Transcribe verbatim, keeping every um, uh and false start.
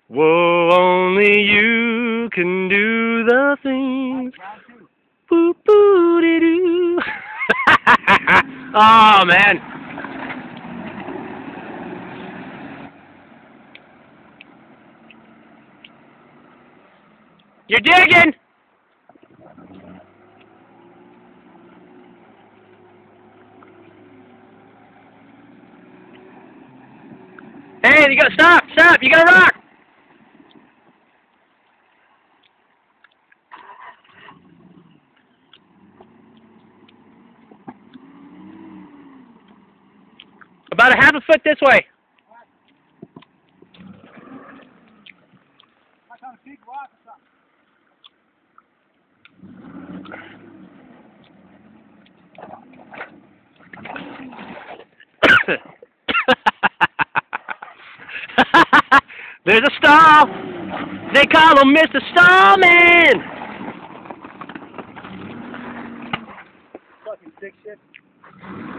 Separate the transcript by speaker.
Speaker 1: Whoa, only you can do the things. Boo boo dee doo. Oh man. You're digging. Hey, you gotta stop, stop, you gotta rock. About a half a foot this way. There's a stall. They call him Mister Stallman.
Speaker 2: Fucking sick shit.